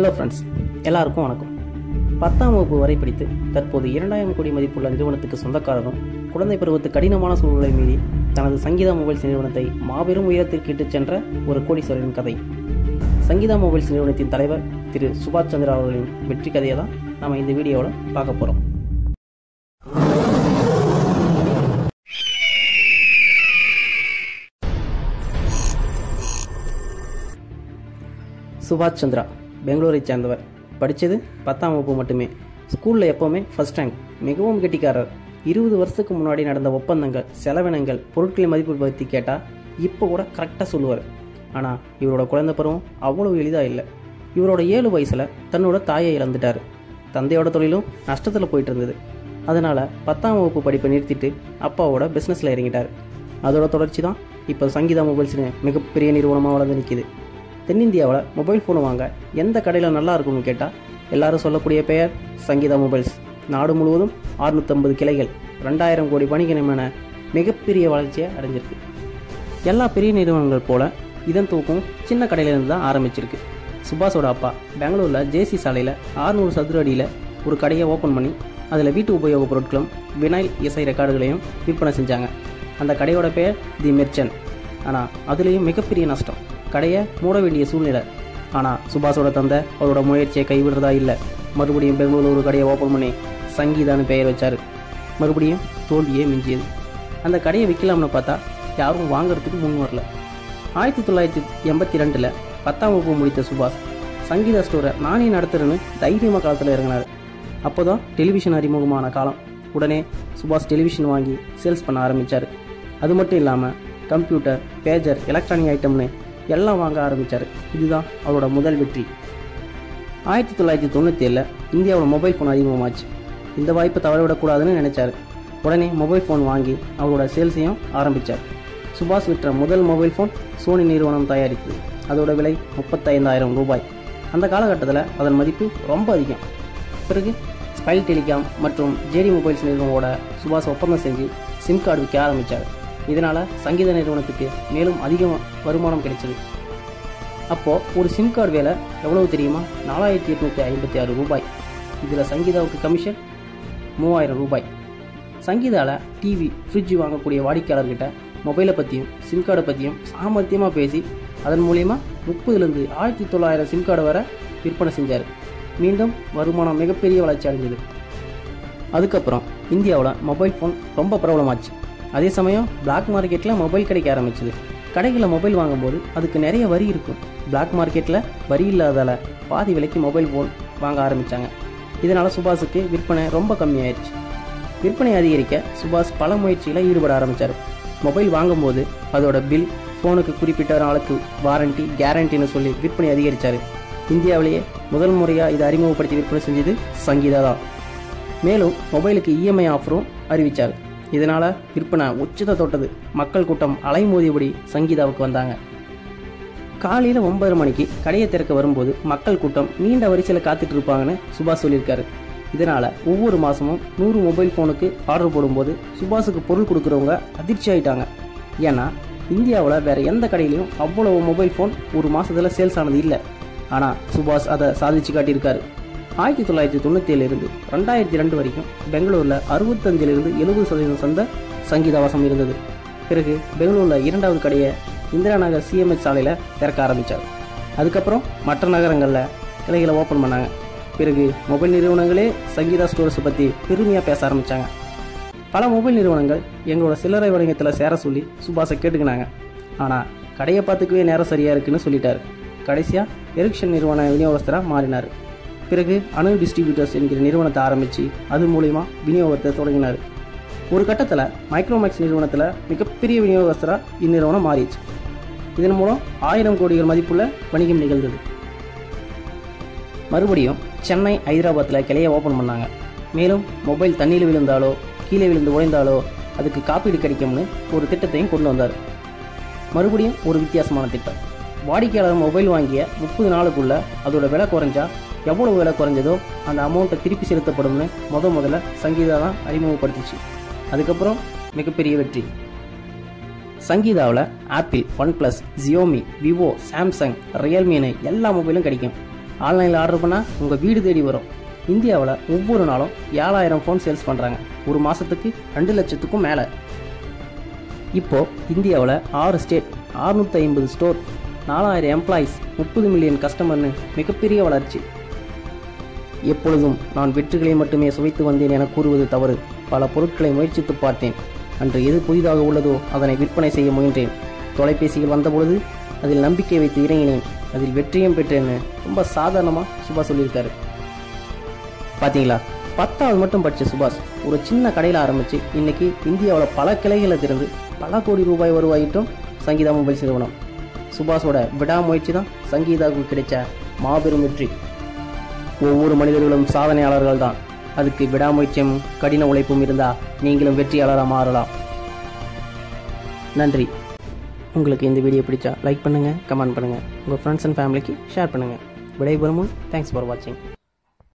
Hello friends, எல்லாருக்கும் வணக்கம். 10ஆம் வகுப்பு வரை படித்து தற்போது 2000 கோடி மதிப்புள்ள நிறுவனத்துக்கு சொந்தக்காரரும் குழந்தை பருவத்து கடினமான சூழலை மீறி தனது சங்கீதா மொபைல்ஸ் நிறுவனத்தை மாபெரும் உயரத்திற்கு இட்டுச் சென்ற ஒரு கோடீஸ்வரரின் கதை. சங்கீதா மொபைல்ஸ் நிறுவனத்தின் தலைவர் திரு சுபாஷ் சந்திரா அவர்களின் வெற்றி கதையை தான் நம்ம இந்த வீடியோவில் பார்க்க போகிறோம். சுபாஷ் சந்திரா பெங்களூரை சேர்ந்தவர். படித்தது 10ஆம் வகுப்பு மட்டுமே. ஸ்கூலில் எப்போவுமே ஃபர்ஸ்ட் ரேங்க். மிகவும் கெட்டிக்காரர். 20 வருஷத்துக்கு முன்னாடி நடந்த ஒப்பந்தங்கள், செலவினங்கள், பொருட்களின் மதிப்பு பற்றி கேட்டால் இப்போ கூட கரெக்டாக சொல்லுவார். ஆனால் இவரோட குழந்தை பருவம் அவ்வளவு எளிதாக இல்லை. இவரோட 7 வயசில் தன்னோட தாயை இழந்துட்டார். தந்தையோட தொழிலும் நஷ்டத்தில் போயிட்டு இருந்தது. அதனால் 10ஆம் வகுப்பு படிப்பை நிறுத்திட்டு அப்பாவோட பிஸ்னஸில் இறங்கிட்டார். அதோட தொடர்ச்சி தான் இப்போ சங்கீதா மொபைல்ஸ்னு மிகப்பெரிய நிறுவனமாக வளர்ந்து நிற்கிது. தென்னிந்தியாவில் மொபைல் ஃபோனு வாங்க எந்த கடையில் நல்லா இருக்கும்னு கேட்டால் எல்லாரும் சொல்லக்கூடிய பெயர் சங்கீதா மொபைல்ஸ். நாடு முழுவதும் 650 கிளைகள், 2000 கோடி வணிகமான மிகப்பெரிய வளர்ச்சியை அடைஞ்சிருக்கு. எல்லா பெரிய நிறுவனங்கள் போல இதன் தூக்கம் சின்ன கடையிலிருந்து தான் ஆரம்பிச்சிருக்கு. சுபாஷோட அப்பா பெங்களூரில் ஜேசி சாலையில் 600 சதுர அடியில் ஒரு கடையை ஓப்பன் பண்ணி அதில் வீட்டு உபயோகப் பொருட்களும் வினைல் இசை ரெக்கார்டுகளையும் விற்பனை செஞ்சாங்க. அந்த கடையோட பெயர் தி மெர்ச்சன்ட். ஆனால் அதுலேயும் மிகப்பெரிய நஷ்டம். கடையை மூட வேண்டிய சூழ்நிலை. ஆனால் சுபாஷோட தந்தை அவரோட முயற்சியை கைவிடுறதா இல்லை. மறுபடியும் பெங்களூரில் ஒரு கடையை ஓப்பன் பண்ணி சங்கீதான்னு பெயர் வச்சார். மறுபடியும் தோல்வியே மிஞ்சியது. அந்த கடையை விற்கலாம்னு பார்த்தா யாரும் வாங்கிறதுக்கு முன் வரல. 1982 10ஆம் வகுப்பு முடித்த சுபாஷ் சங்கீதா ஸ்டோரை நானே நடத்துறேன்னு தைரியமாக காலத்தில் இறங்கினார். அப்போ தான் டெலிவிஷன் அறிமுகமான காலம். உடனே சுபாஷ் டெலிவிஷன் வாங்கி சேல்ஸ் பண்ண ஆரம்பித்தார். அது மட்டும் இல்லாமல் கம்ப்யூட்டர், பேஜர், எலக்ட்ரானிக் ஐட்டம்னு எல்லாம் வாங்க ஆரம்பித்தார். இதுதான் அவரோட முதல் வெற்றி. 1997 இந்தியாவோட மொபைல் ஃபோன் அறிமுகமாச்சு. இந்த வாய்ப்பை தவறவிடக்கூடாதுன்னு நினைச்சார். உடனே மொபைல் ஃபோன் வாங்கி அவரோட சேல்ஸையும் ஆரம்பித்தார். சுபாஷ் விற்ற முதல் மொபைல் ஃபோன் சோனி நிறுவனம் தயாரித்தது. அதோட விலை 35,000 ரூபாய். அந்த காலகட்டத்தில் அதன் மதிப்பு ரொம்ப அதிகம். பிறகு ஸ்பைல் டெலிகாம் மற்றும் ஜேடி மொபைல்ஸ் நிறுவனமோட சுபாஷ் ஒப்பந்தம் செஞ்சு சிம் கார்டு விற்க ஆரம்பித்தார். இதனால் சங்கீத நிறுவனத்துக்கு மேலும் அதிக வருமானம் கிடைச்சது. அப்போது ஒரு சிம் கார்டு விலை எவ்வளவு தெரியுமா? 4,856 ரூபாய். இதில் சங்கீதாவுக்கு கமிஷன் 3,000 ரூபாய். சங்கீதாவில் டிவி, ஃப்ரிட்ஜ் வாங்கக்கூடிய வாடிக்கையாளர்கிட்ட மொபைலை பற்றியும் சிம் கார்டை பற்றியும் சாமர்த்தியமாக பேசி அதன் மூலயமா 30,000 1900 சிம் கார்டை வரை விற்பனை செஞ்சார். மீண்டும் வருமானம் மிகப்பெரிய வளர்ச்சி அடைஞ்சது. அதுக்கப்புறம் இந்தியாவில் மொபைல் ஃபோன் ரொம்ப பிரபலமாச்சு. அதே சமயம் பிளாக் மார்க்கெட்டில் மொபைல் கிடைக்க ஆரம்பிச்சிது. கடைகளில் மொபைல் வாங்கும்போது அதுக்கு நிறைய வரி இருக்கும். பிளாக் மார்க்கெட்டில் வரி இல்லாதால் பாதி விலைக்கு மொபைல் ஃபோன் வாங்க ஆரம்பித்தாங்க. இதனால் சுபாஷுக்கு விற்பனை ரொம்ப கம்மியாயிடுச்சு. விற்பனை அதிகரிக்க சுபாஷ் பல முயற்சியில் ஈடுபட ஆரம்பித்தார். மொபைல் வாங்கும்போது அதோட பில், ஃபோனுக்கு குறிப்பிட்ட நாளுக்கு வாரண்டி, கேரண்டின்னு சொல்லி விற்பனை அதிகரித்தார். இந்தியாவிலேயே முதல் முறையாக இதை அறிமுகப்படுத்தி விற்பனை செஞ்சது சங்கீதா தான். மேலும் மொபைலுக்கு இஎம்ஐ ஆஃபரும் அறிவித்தார். இதனால் விற்பனை உச்சத்தை தொட்டது. மக்கள் கூட்டம் அலைமோதியபடி சங்கீதாவுக்கு வந்தாங்க. காலையில் 9:30 மணிக்கு கடையை திறக்க வரும்போது மக்கள் கூட்டம் நீண்ட வரிசையில் காத்துட்டு இருப்பாங்கன்னு சுபாஷ் சொல்லியிருக்காரு. இதனால் ஒவ்வொரு மாதமும் 100 மொபைல் ஃபோனுக்கு ஆர்டர் போடும்போது சுபாஷுக்கு பொருள் கொடுக்குறவங்க அதிர்ச்சி ஆகிட்டாங்க. ஏன்னா இந்தியாவில் வேறு எந்த கடையிலையும் அவ்வளோ மொபைல் ஃபோன் ஒரு மாதத்தில் சேல்ஸ் ஆனது இல்லை. ஆனால் சுபாஷ் அதை சாதிச்சு காட்டியிருக்காரு. 1997 இருந்து 2002 வரைக்கும் பெங்களூரில் 65% 70% சந்தை சங்கீதா வசம் இருந்தது. பிறகு பெங்களூரில் 2வது கடையை இந்திரா நகர் சிஎம்எச் சாலையில் திறக்க ஆரம்பித்தார். அதுக்கப்புறம் மற்ற நகரங்களில் கிளைகளை ஓப்பன் பண்ணாங்க. பிறகு மொபைல் நிறுவனங்களே சங்கீதா ஸ்டோர்ஸை பற்றி பெருமையாக பேச ஆரம்பித்தாங்க. பல மொபைல் நிறுவனங்கள் எங்களோட சில்லறை வணிகத்தில் சேர சொல்லி சுபாஷை கேட்டுக்கினாங்க. ஆனால் கடையை பார்த்துக்கவே நேரம் சரியாக இருக்குன்னு சொல்லிட்டார். கடைசியாக எரிக்சன் நிறுவன விநியோகஸ்தராக மாறினார். பிறகு அணு டிஸ்ட்ரிபியூட்டர்ஸ் என்கிற நிறுவனத்தை ஆரம்பித்து அது மூலிமா விநியோகத்தை தொடங்கினார். ஒரு கட்டத்தில் மைக்ரோமேக்ஸ் நிறுவனத்தில் மிகப்பெரிய விநியோகஸ்தராக இந்நிறுவனம் மாறிடுச்சு. இதன் மூலம் 1000 கோடிகள் மதிப்புள்ள வணிகம் நிகழ்ந்தது. மறுபடியும் சென்னை, ஹைதராபாத்தில் கிளையை ஓப்பன் பண்ணாங்க. மேலும் மொபைல் தண்ணியில் விழுந்தாலோ கீழே விழுந்து உடைந்தாலோ அதுக்கு காப்பீடு கிடைக்கும்னு ஒரு திட்டத்தையும் கொண்டு வந்தார். மறுபடியும் ஒரு வித்தியாசமான திட்டம். வாடிக்கையாளர் மொபைல் வாங்கிய 30 நாளுக்குள்ள அதோட விலை குறைஞ்சா எவ்வளவு விலை குறைஞ்சதோ அந்த அமௌண்ட்டை திருப்பி செலுத்தப்படும்னு முதல்ல சங்கீதா தான் அறிமுகப்படுத்திச்சு. அதுக்கப்புறம் மிகப்பெரிய வெற்றி. சங்கீதாவில் Apple, one plus, Xiaomi, vivo, Samsung, ரியல்மின்னு எல்லா மொபைலும் கிடைக்கும். ஆன்லைனில் ஆர்டர் பண்ணால் உங்கள் வீடு தேடி வரும். இந்தியாவில் ஒவ்வொரு நாளும் 7000 ஃபோன் சேல்ஸ் பண்ணுறாங்க. ஒரு மாதத்துக்கு 2 லட்சத்துக்கும் மேலே. இப்போது இந்தியாவில் 6 ஸ்டேட், 650 ஸ்டோர், 4000 எம்ப்ளாயீஸ், 30 மில்லியன் கஸ்டமர்னு மிகப்பெரிய வளர்ச்சி. எப்பொழுதும் நான் வெற்றிகளை மட்டுமே சுவைத்து வந்தேன் என கூறுவது தவறு. பல பொருட்களை முயற்சித்து பார்த்தேன். அன்று எது புதிதாக உள்ளதோ அதனை விற்பனை செய்ய முயன்றேன். தொலைபேசியில் வந்தபொழுது அதில் நம்பிக்கை வைத்து இறங்கினேன். அதில் வெற்றியும் பெற்றேன்னு ரொம்ப சாதாரணமாக சுபாஷ் சொல்லியிருக்காரு. பார்த்தீங்களா, 10வது மட்டும் படித்த சுபாஷ் ஒரு சின்ன கடையில் ஆரம்பித்து இன்னைக்கு இந்தியாவில் பல கிளைகளை திறந்து பல கோடி ரூபாய் வருவாயிட்டும் சங்கீதா மொபைல்ஸ் நிறுவனம். சுபாஷோட விடாமுயற்சி தான் சங்கீதாவுக்கு கிடைச்ச மாபெரும் வெற்றி. ஒவ்வொரு மனிதர்களும் சாதனையாளர்கள் தான். அதுக்கு விடாமுயற்சியும் கடின உழைப்பும் இருந்தால் நீங்களும் வெற்றியாளராக மாறலாம். நன்றி. உங்களுக்கு இந்த வீடியோ பிடிச்சா லைக் பண்ணுங்கள், கமெண்ட் பண்ணுங்கள், உங்கள் ஃப்ரெண்ட்ஸ் அண்ட் ஃபேமிலிக்கு ஷேர் பண்ணுங்கள். விடைபெறும் முன் தேங்க்ஸ் ஃபார் வாட்சிங்.